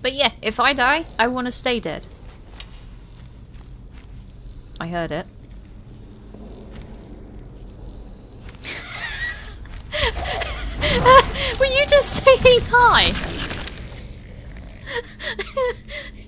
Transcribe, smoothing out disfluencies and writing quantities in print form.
But yeah, if I die, I want to stay dead. I heard it. Were you just saying hi?